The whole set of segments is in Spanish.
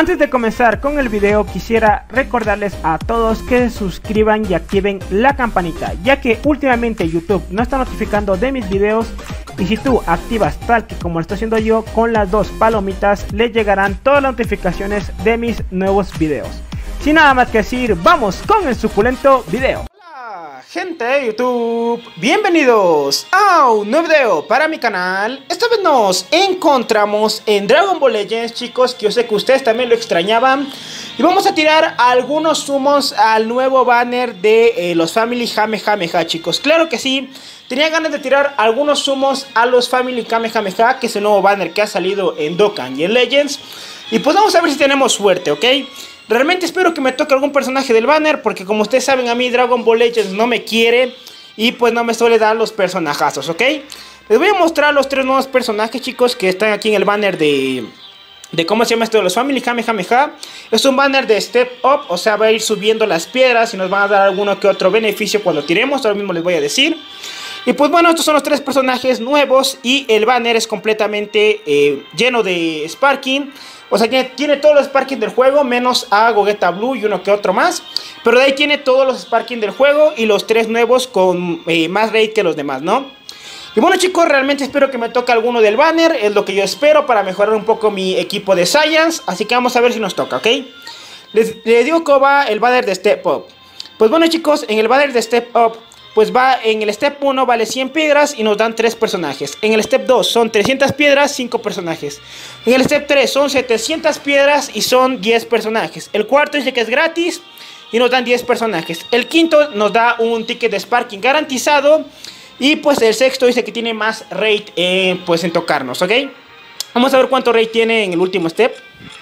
Antes de comenzar con el video, quisiera recordarles a todos que se suscriban y activen la campanita, ya que últimamente YouTube no está notificando de mis videos, y si tú activas tal que como lo estoy haciendo yo con las dos palomitas, les llegarán todas las notificaciones de mis nuevos videos. Sin nada más que decir, vamos con el suculento video. Gente de YouTube, bienvenidos a un nuevo video para mi canal. Esta vez nos encontramos en Dragon Ball Legends, chicos, que yo sé que ustedes también lo extrañaban. Y vamos a tirar algunos summons al nuevo banner de los Family Kamehameha, chicos. Claro que sí, tenía ganas de tirar algunos summons a los Family Kamehameha, que es el nuevo banner que ha salido en Dokkan y en Legends. Y pues vamos a ver si tenemos suerte, ¿ok? Realmente espero que me toque algún personaje del banner, porque como ustedes saben, a mí Dragon Ball Legends no me quiere y pues no me suele dar los personajazos, ¿ok? Les voy a mostrar los tres nuevos personajes, chicos, que están aquí en el banner de ¿cómo se llama esto? De los Family Kamehameha. Es un banner de Step Up, o sea, va a ir subiendo las piedras y nos van a dar alguno que otro beneficio cuando tiremos, ahora mismo les voy a decir. Y pues bueno, estos son los tres personajes nuevos y el banner es completamente lleno de Sparking. O sea, tiene todos los Sparking del juego, menos a Gogeta Blue y uno que otro más. Pero de ahí tiene todos los Sparking del juego y los tres nuevos con más raid que los demás, ¿no? Y bueno, chicos, realmente espero que me toque alguno del banner. Es lo que yo espero para mejorar un poco mi equipo de Science. Así que vamos a ver si nos toca, ¿ok? Les digo cómo va el banner de Step Up. Pues bueno, chicos, en el banner de Step Up, pues va en el Step 1 vale 100 piedras y nos dan 3 personajes. En el Step 2 son 300 piedras, 5 personajes. En el Step 3 son 700 piedras y son 10 personajes. El cuarto dice que es gratis y nos dan 10 personajes. El quinto nos da un ticket de Sparking garantizado. Y pues el sexto dice que tiene más raid pues en tocarnos, ¿ok? Vamos a ver cuánto raid tiene en el último Step.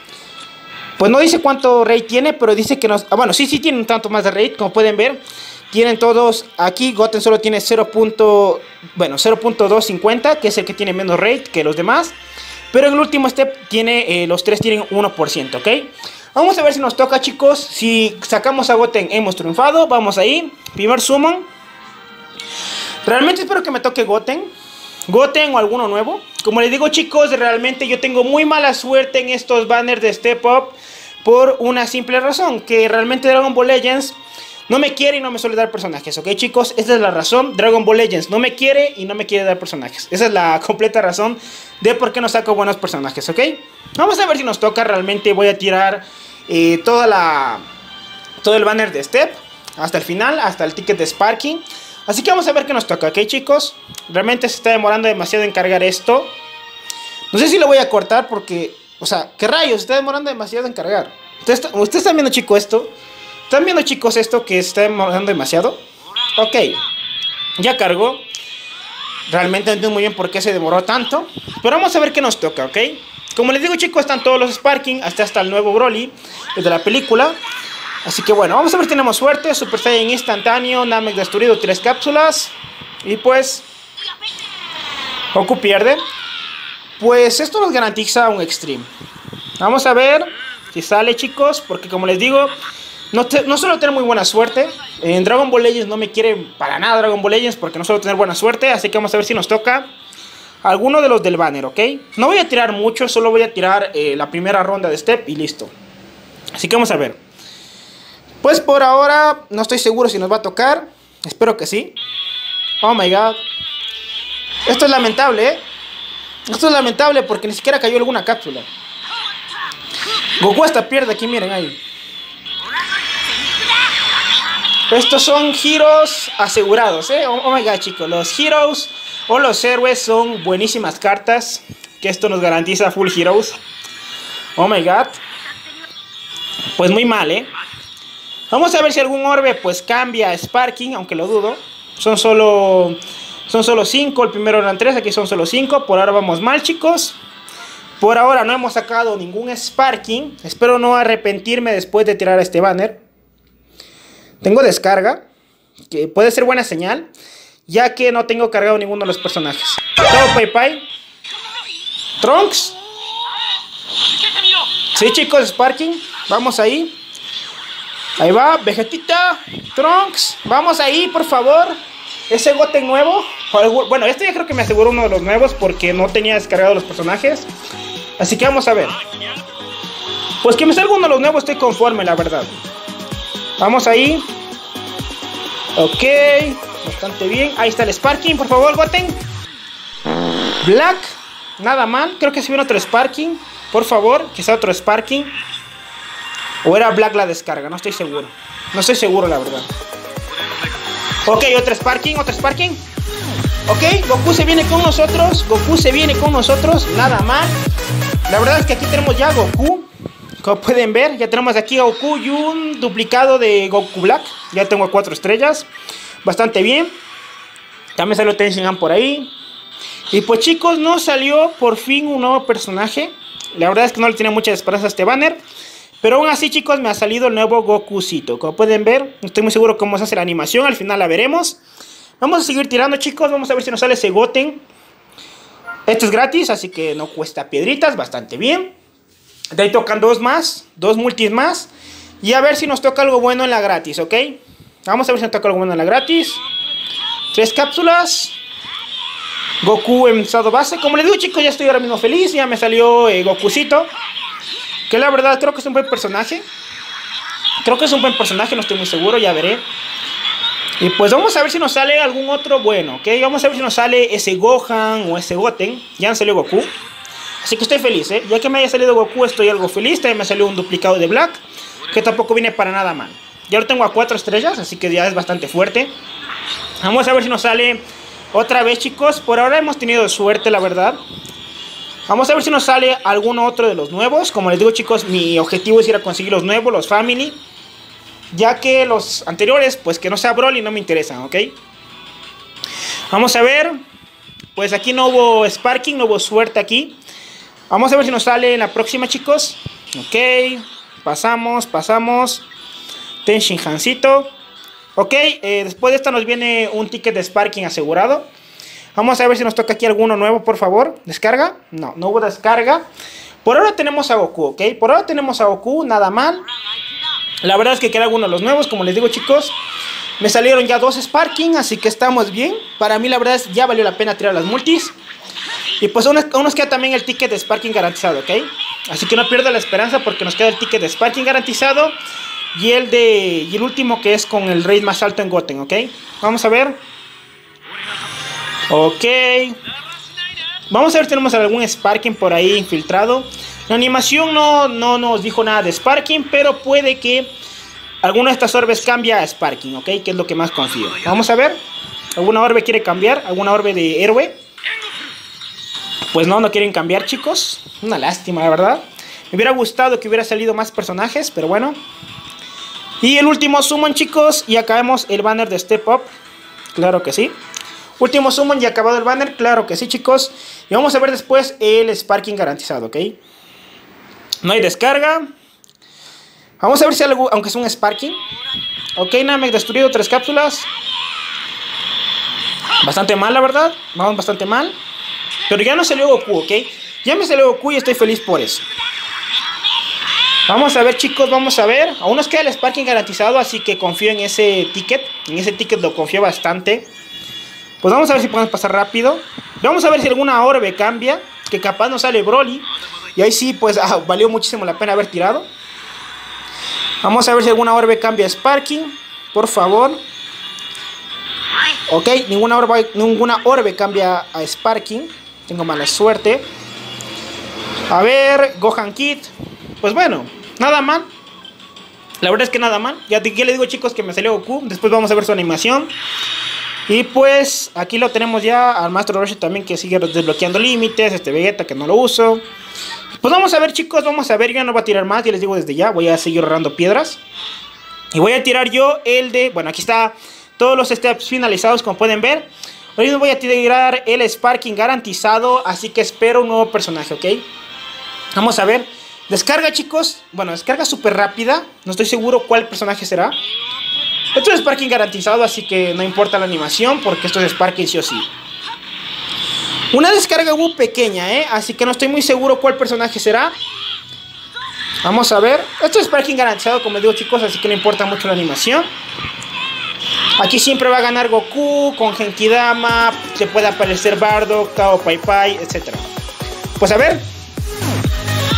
Pues no dice cuánto raid tiene, pero dice que nos... bueno, sí tiene un tanto más de raid, como pueden ver. Tienen todos aquí, Goten solo tiene 0.250, que es el que tiene menos rate que los demás. Pero en el último step tiene, los tres tienen 1%, ¿ok? Vamos a ver si nos toca, chicos. Si sacamos a Goten hemos triunfado, vamos ahí. Primer summon. Realmente espero que me toque Goten o alguno nuevo. Como les digo, chicos, realmente yo tengo muy mala suerte en estos banners de Step Up. Por una simple razón, que realmente Dragon Ball Legends no me quiere y no me suele dar personajes, ¿ok, chicos? Esa es la razón. Dragon Ball Legends no me quiere y no me quiere dar personajes. Esa es la completa razón de por qué no saco buenos personajes, ¿ok? Vamos a ver si nos toca. Realmente voy a tirar todo el banner de Step hasta el final, hasta el ticket de Sparking. Así que vamos a ver qué nos toca, ¿ok, chicos? Realmente se está demorando demasiado en cargar esto. No sé si lo voy a cortar porque... o sea, ¿qué rayos? Se está demorando demasiado en cargar. ¿Ustedes están viendo, chicos, esto? ¿Están viendo, chicos, esto que se está demorando demasiado? Ok, ya cargó. Realmente no entiendo muy bien por qué se demoró tanto. Pero vamos a ver qué nos toca, ¿ok? Como les digo, chicos, están todos los Sparking. Hasta el nuevo Broly, el de la película. Así que bueno, vamos a ver si tenemos suerte. Super Saiyan instantáneo, Namek destruido, 3 cápsulas. Y pues Goku pierde. Pues esto nos garantiza un Extreme. Vamos a ver si sale, chicos, porque como les digo, no suelo tener muy buena suerte. En Dragon Ball Legends no me quiere para nada Dragon Ball Legends porque no suelo tener buena suerte. Así que vamos a ver si nos toca alguno de los del banner, ¿ok? No voy a tirar mucho, solo voy a tirar la primera ronda de Step y listo. Así que vamos a ver. Pues por ahora no estoy seguro si nos va a tocar. Espero que sí. Oh my god. Esto es lamentable, ¿eh? Esto es lamentable porque ni siquiera cayó alguna cápsula. Goku hasta pierde aquí, miren ahí. Estos son heroes asegurados, ¿eh? Oh my god, chicos. Los heroes o los héroes son buenísimas cartas. Que esto nos garantiza full heroes. Oh my god. Pues muy mal, ¿eh? Vamos a ver si algún orbe pues cambia a Sparking, aunque lo dudo. Son solo 5, el primero eran 3, aquí son solo 5. Por ahora vamos mal, chicos. Por ahora no hemos sacado ningún Sparking. Espero no arrepentirme después de tirar este banner. Tengo descarga, que puede ser buena señal, ya que no tengo cargado ninguno de los personajes. Todo Pai Pai. Trunks. Sí, chicos, Sparking. Vamos ahí. Ahí va, Vegetita, Trunks. Vamos ahí, por favor. Ese Goten nuevo. Bueno, este ya creo que me aseguró uno de los nuevos porque no tenía descargado los personajes. Así que vamos a ver. Pues que me salga uno de los nuevos estoy conforme, la verdad. Vamos ahí. Ok, bastante bien. Ahí está el Sparking, por favor, Goten. Black, nada mal. Creo que si viene otro Sparking. Por favor, que sea otro Sparking. O era Black la descarga, no estoy seguro. No estoy seguro, la verdad. Ok, otro Sparking, otro Sparking. Ok, Goku se viene con nosotros. Goku se viene con nosotros, nada mal. La verdad es que aquí tenemos ya Goku. Como pueden ver, ya tenemos aquí a Goku y un duplicado de Goku Black. Ya tengo 4 estrellas. Bastante bien. También salió Ten Shin Han por ahí. Y pues chicos, nos salió por fin un nuevo personaje. La verdad es que no le tenía mucha esperanza a este banner. Pero aún así chicos, me ha salido el nuevo Gokucito. Como pueden ver, no estoy muy seguro cómo se hace la animación. Al final la veremos. Vamos a seguir tirando chicos. Vamos a ver si nos sale ese Goten. Esto es gratis, así que no cuesta piedritas. Bastante bien. De ahí tocan 2 más, 2 multis más. Y a ver si nos toca algo bueno en la gratis, ¿ok? Vamos a ver si nos toca algo bueno en la gratis. 3 cápsulas. Goku en estado base. Como les digo chicos, ya estoy ahora mismo feliz. Ya me salió Gokucito. Que la verdad creo que es un buen personaje. Creo que es un buen personaje, no estoy muy seguro, ya veré. Y pues vamos a ver si nos sale algún otro bueno, ¿ok? Vamos a ver si nos sale ese Gohan o ese Goten. Ya han salido Goku. Así que estoy feliz, ¿eh? Ya que me haya salido Goku estoy algo feliz. También me salió un duplicado de Black, que tampoco viene para nada mal. Ya lo tengo a 4 estrellas, así que ya es bastante fuerte. Vamos a ver si nos sale otra vez, chicos. Por ahora hemos tenido suerte, la verdad. Vamos a ver si nos sale alguno otro de los nuevos. Como les digo, chicos, mi objetivo es ir a conseguir los nuevos, los Family. Ya que los anteriores, pues que no sea Broly, no me interesan, ¿ok? Vamos a ver. Pues aquí no hubo Sparking, no hubo suerte aquí. Vamos a ver si nos sale en la próxima, chicos. Ok, pasamos. Ten Shin Hancito. Ok, después de esta nos viene un ticket de Sparking asegurado. Vamos a ver si nos toca aquí alguno nuevo, por favor. ¿Descarga? No, no hubo descarga. Por ahora tenemos a Goku, ¿ok? Por ahora tenemos a Goku, nada mal. La verdad es que queda alguno de los nuevos, como les digo, chicos. Me salieron ya 2 Sparking, así que estamos bien. Para mí, la verdad es que ya valió la pena tirar las multis. Y pues aún nos queda también el ticket de Sparking garantizado, ¿ok? Así que no pierda la esperanza porque nos queda el ticket de Sparking garantizado. Y el último que es con el rate más alto en Goten, ¿ok? Vamos a ver. Ok. Vamos a ver si tenemos algún Sparking por ahí infiltrado. La animación no nos dijo nada de Sparking, pero puede que alguna de estas orbes cambie a Sparking, ¿ok? Que es lo que más confío. Vamos a ver. ¿Alguna orbe quiere cambiar? ¿Alguna orbe de héroe? Pues no quieren cambiar, chicos. Una lástima, la verdad. Me hubiera gustado que hubiera salido más personajes, pero bueno. Y el último summon, chicos. Y acabamos el banner de Step Up. Claro que sí. Último summon y acabado el banner. Claro que sí, chicos. Y vamos a ver después el Sparking garantizado, ¿ok? No hay descarga. Vamos a ver si algo, aunque es un Sparking. Ok, Namek destruido 3 cápsulas. Bastante mal, la verdad. Vamos bastante mal. Pero ya no salió Goku, ¿ok? Ya me salió Goku y estoy feliz por eso. Vamos a ver, chicos, vamos a ver. Aún nos queda el Sparking garantizado, así que confío en ese ticket. En ese ticket lo confío bastante. Pues vamos a ver si podemos pasar rápido. Vamos a ver si alguna orbe cambia. Que capaz nos sale Broly. Y ahí sí, pues valió muchísimo la pena haber tirado. Vamos a ver si alguna orbe cambia a Sparking. Por favor. Ok, ninguna orbe cambia a Sparking. Tengo mala suerte. A ver, Gohan Kid. Pues bueno, nada mal. La verdad es que nada mal. Ya les digo, chicos, que me salió Goku. Después vamos a ver su animación. Y pues aquí lo tenemos ya al Maestro Roshi también, que sigue desbloqueando límites. Este Vegeta que no lo uso. Pues vamos a ver, chicos, vamos a ver. Ya no va a tirar más, ya les digo desde ya. Voy a seguir ahorrando piedras. Y voy a tirar yo el de... Bueno, aquí está todos los steps finalizados, como pueden ver. Hoy no voy a tirar el Sparking garantizado, así que espero un nuevo personaje, ¿ok? Vamos a ver. Descarga, chicos. Bueno, descarga súper rápida. No estoy seguro cuál personaje será. Esto es Sparking garantizado, así que no importa la animación, porque esto es Sparking sí o sí. Una descarga muy pequeña, así que no estoy muy seguro cuál personaje será. Vamos a ver. Esto es Sparking garantizado, como les digo, chicos, así que no importa mucho la animación. Aquí siempre va a ganar Goku, con Genkidama, se puede aparecer Bardock, Tao Pai Pai, etc. Pues a ver.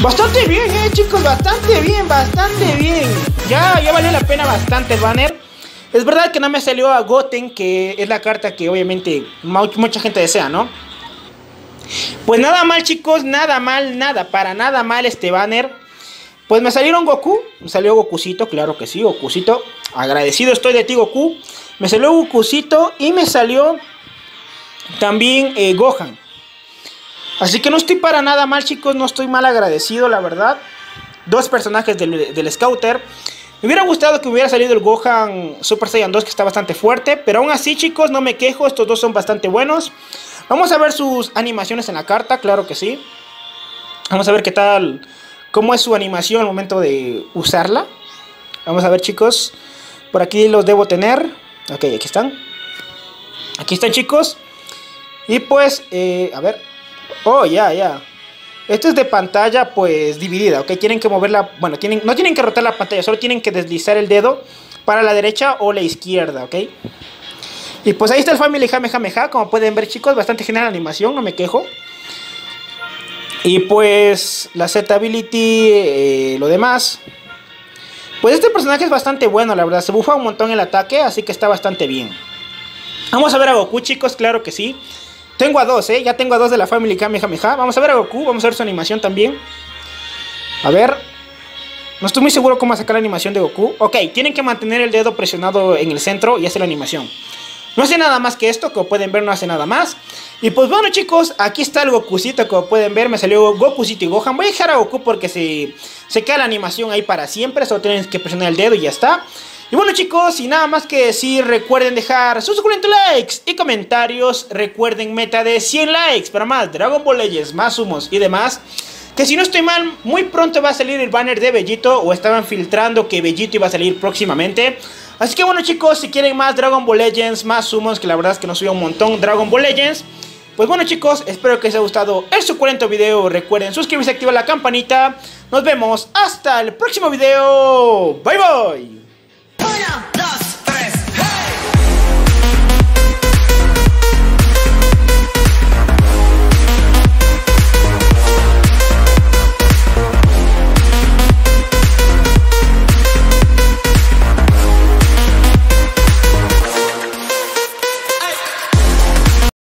Bastante bien, chicos, bastante bien, bastante bien. Ya valió la pena bastante el banner. Es verdad que no me salió a Goten, que es la carta que obviamente mucha gente desea, ¿no? Pues nada mal, chicos, nada mal, para nada mal este banner. Pues me salieron Goku, me salió Gokucito, claro que sí, Gokucito. Agradecido estoy de ti, Goku. Me salió Gokucito y me salió también Gohan. Así que no estoy para nada mal, chicos, no estoy mal agradecido, la verdad. Dos personajes del Scouter. Me hubiera gustado que hubiera salido el Gohan Super Saiyan 2, que está bastante fuerte. Pero aún así, chicos, no me quejo, estos dos son bastante buenos. Vamos a ver sus animaciones en la carta, claro que sí. Vamos a ver qué tal, cómo es su animación al momento de usarla. Vamos a ver, chicos. Por aquí los debo tener. Ok, aquí están. Aquí están, chicos. Y pues, a ver. Oh, ya. Esto es de pantalla, pues, dividida, ¿ok? Tienen que moverla, bueno, no tienen que rotar la pantalla, solo tienen que deslizar el dedo para la derecha o la izquierda, ¿ok? Y pues ahí está el Family Kamehameha, como pueden ver, chicos, bastante genial la animación, no me quejo. Y pues, la Z-Ability, lo demás. Pues este personaje es bastante bueno, la verdad, se bufa un montón el ataque, así que está bastante bien. Vamos a ver a Goku, chicos, claro que sí. Tengo a dos, ya tengo a dos de la Family Kamehameha. Vamos a ver a Goku, vamos a ver su animación también. A ver. No estoy muy seguro cómo sacar la animación de Goku. Ok, tienen que mantener el dedo presionado en el centro y hacer la animación. No hace nada más que esto, como pueden ver, no hace nada más. Y pues bueno, chicos, aquí está el Gokucito, como pueden ver, me salió Gokucito y Gohan. Voy a dejar a Goku porque se queda la animación ahí para siempre. Solo tienen que presionar el dedo y ya está. Y bueno, chicos, sin nada más que decir, recuerden dejar sus suculentos likes y comentarios. Recuerden meta de 100 likes para más Dragon Ball Legends, más humos y demás. Que si no estoy mal, muy pronto va a salir el banner de Vegito, o estaban filtrando que Vegito iba a salir próximamente. Así que bueno, chicos, si quieren más Dragon Ball Legends, más humos, que la verdad es que nos subió un montón Dragon Ball Legends. Pues bueno, chicos, espero que les haya gustado el suculento video. Recuerden suscribirse y activar la campanita. Nos vemos hasta el próximo video. Bye bye. 1, 2